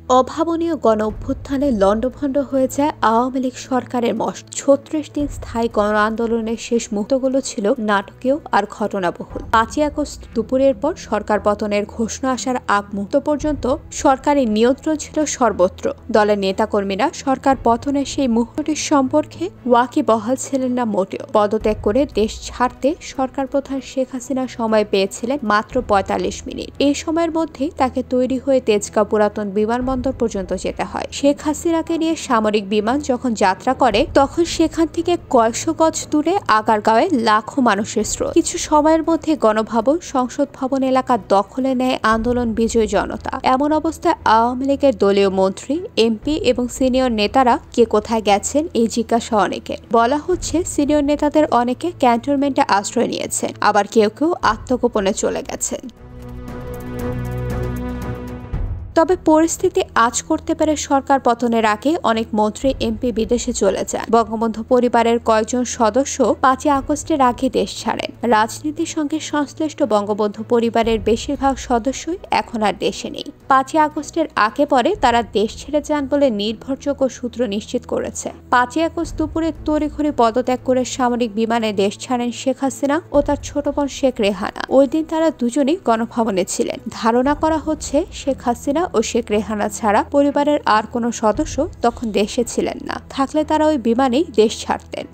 অভাবনীয় গণ অভ্যুত্থানে লণ্ডভণ্ড হয়ে যায় আওয়ামী লীগ সরকারের মস্ত ৩৬ দিন স্থায়ী গণ আন্দোলনের শেষ মুহূর্তগুলো ছিল নাটকীয় আর ঘটনাবহুল। ৫ই আগস্ট দুপুরের পর সরকার পতনের ঘোষণা আসার আগ মুহূর্ত পর্যন্ত সরকারের নিয়ন্ত্রণ ছিল সর্বত্র। দলের নেতাকর্মীরা সরকার পতনের সেই মুহূর্তটির সম্পর্কে ওয়াকিবহাল ছিলেন না মোটেও। পদত্যাগ করে দেশ ছাড়তে সরকার প্রধান শেখ হাসিনা সময় পেয়েছিলেন মাত্র ৪৫ মিনিট। এই সময়ের মধ্যেই তাকে তৈরি হয়ে তেজগাঁও পুরাতন বিমানবন্দর পর্যন্ত যেতে হয়। শেখ হাসিনাকে নিয়ে সামরিক বিমান যখন যাত্রা করে তখন সেখান থেকে কয়েকশো গজ দূরে আগারগাঁওয়ে লাখো মানুষের স্রোত। কিছু সময়ের মধ্যে গণভবন, সংসদ ভবন এলাকা দখলে নেয় আন্দোলন বিজয়ী জনতা। এমন অবস্থায় আওয়ামী লীগের দলীয় মন্ত্রী, এমপি এবং সিনিয়র নেতারা কে কোথায় গেছেন এই জিজ্ঞাসা অনেকের। বলা হচ্ছে সিনিয়র নেতাদের অনেকে ক্যান্টনমেন্টে আশ্রয় নিয়েছেন, আবার কেউ কেউ আত্মগোপনে চলে গেছেন। তবে পরিস্থিতি আঁচ করতে পারে সরকার পতনের আগে অনেক মন্ত্রী, এমপি বিদেশে চলে যান। বঙ্গবন্ধু পরিবারের কয়েকজন সদস্য ৫ই আগস্টের আগে দেশ ছাড়েন। রাজনীতির সঙ্গে সংশ্লিষ্ট বঙ্গবন্ধু পরিবারের বেশিরভাগ সদস্যই এখন আর দেশে নেই। ৫ই আগস্টের আগে পরে তারা দেশ ছেড়ে যান বলে নির্ভরযোগ্য সূত্র নিশ্চিত করেছে। ৫ই আগস্ট দুপুরে তড়িঘড়ি পদত্যাগ করে সামরিক বিমানে দেশ ছাড়েন শেখ হাসিনা ও তার ছোট বোন শেখ রেহানা। ওই দিন তারা দুজনেই গণভবনে ছিলেন। ধারণা করা হচ্ছে শেখ হাসিনা ও শেখ রেহানা ছাড়া পরিবারের আর কোনো সদস্য তখন দেশে ছিলেন না। থাকলে তারা ওই বিমানেই দেশ ছাড়তেন।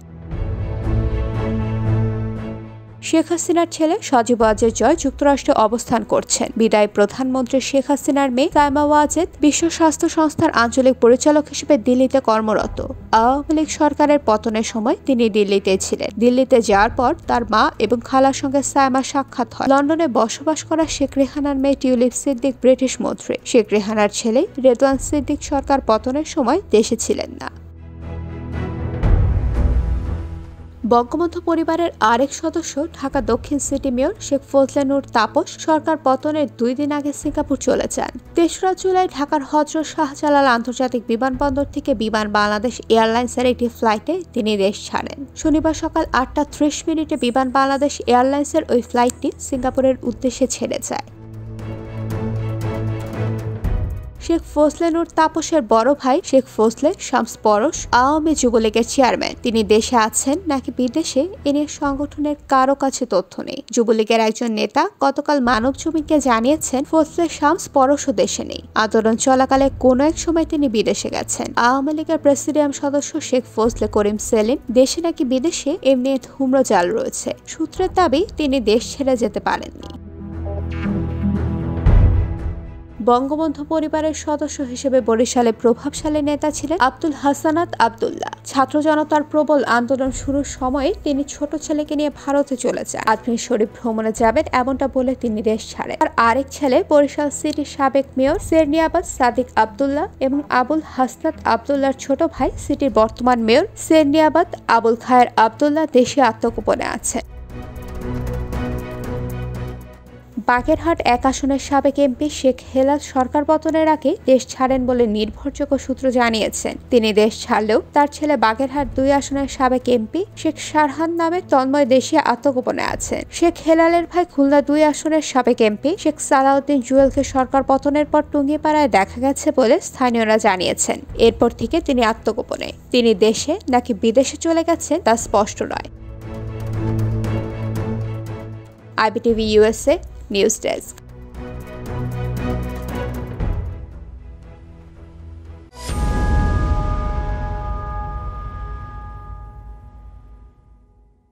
শেখ হাসিনার ছেলে সজীব ওয়াজেদ জয় যুক্তরাষ্ট্রে অবস্থান করছেন। বিদায়ী প্রধানমন্ত্রী শেখ হাসিনার মেয়ে সাইমা ওয়াজেদ বিশ্ব স্বাস্থ্য সংস্থার আঞ্চলিক পরিচালক হিসেবে দিল্লিতে কর্মরত। আওয়ামী লীগ সরকারের পতনের সময় তিনি দিল্লিতে ছিলেন। দিল্লিতে যাওয়ার পর তার মা এবং খালার সঙ্গে সাইমার সাক্ষাৎ হয়। লন্ডনে বসবাস করা শেখ রেহানার মেয়ে টিউলিপ সিদ্দিক ব্রিটিশ মন্ত্রী। শেখ রেহানার ছেলে রেদওয়ান সিদ্দিক সরকার পতনের সময় দেশে ছিলেন না। বঙ্গবন্ধু পরিবারের আরেক সদস্য ঢাকা দক্ষিণ সিটি মেয়র শেখ ফজলে নূর তাপস সরকার পতনের ২ দিন আগে সিঙ্গাপুর চলে যান। ৩রা জুলাই ঢাকার হযরত শাহজালাল আন্তর্জাতিক বিমানবন্দর থেকে বিমান বাংলাদেশ এয়ারলাইন্সের একটি ফ্লাইটে তিনি দেশ ছাড়েন। শনিবার সকাল ৮টা ৩০ মিনিটে বিমান বাংলাদেশ এয়ারলাইন্সের ওই ফ্লাইটটি সিঙ্গাপুরের উদ্দেশ্যে ছেড়ে যায়। শেখ ফজলে নূর তাপসের বড় ভাই শেখ ফজলে শামস পরশ আওয়ামী যুবলীগের চেয়ারম্যান। তিনি দেশে আছেন নাকি বিদেশে এ নিয়ে সংগঠনের কারো কাছে তথ্য নেই। যুবলীগের একজন নেতা গতকাল মানবজমিনকে জানিয়েছেন ফজলে শামস পরশও দেশে নেই। আন্দোলন চলাকালে কোনো এক সময় তিনি বিদেশে গেছেন। আওয়ামী লীগের প্রেসিডিয়াম সদস্য শেখ ফজলে করিম সেলিম দেশে নাকি বিদেশে এমনি ধূম্র জাল রয়েছে। সূত্রের দাবি তিনি দেশ ছেড়ে যেতে পারেননি। বঙ্গবন্ধু পরিবারের সদস্য হিসেবে বরিশালে প্রভাবশালী নেতা ছিলেন আব্দুল হাসানাত আব্দুল্লাহ। ছাত্র জনতার প্রবল আন্দোলন শুরুর সময় তিনি ছোট ছেলেকে নিয়ে ভারতে চলে যান। আজমির শরীফ ভ্রমণে যাবেন এমনটা বলে তিনি দেশ ছাড়েন। আর আরেক ছেলে বরিশাল সিটির সাবেক মেয়র সেরনিয়াবাদ সাদিক আব্দুল্লাহ এবং আবুল হাসনাত আব্দুল্লাহর ছোট ভাই সিটির বর্তমান মেয়র সেরনিয়াবাদ আবুল খায়ের আব্দুল্লাহ দেশে আত্মগোপনে আছেন। বাগেরহাট ১ আসনের সাবেক এমপি শেখ হেলাল সরকার পতনের আগে দেশ ছাড়েন বলে নির্ভরযোগ্য সূত্র জানিয়েছেন। তিনি দেশ ছাড়লেও তার ছেলে বাগেরহাট ২ আসনের সাবেক এমপি শেখ শারহান নামে তন্ময় দেশে আত্মগোপনে আছেন। শেখ হেলালের ভাই খুলনা ২ আসনের সাবেক এমপি শেখ সালাউদ্দিন জুয়েলকে সরকার পতনের পর টুঙ্গিপাড়ায় দেখা গেছে বলে স্থানীয়রা জানিয়েছেন। এরপর থেকে তিনি আত্মগোপনে। তিনি দেশে নাকি বিদেশে চলে গেছেন তা স্পষ্ট নয়। IBTV USA News Desk।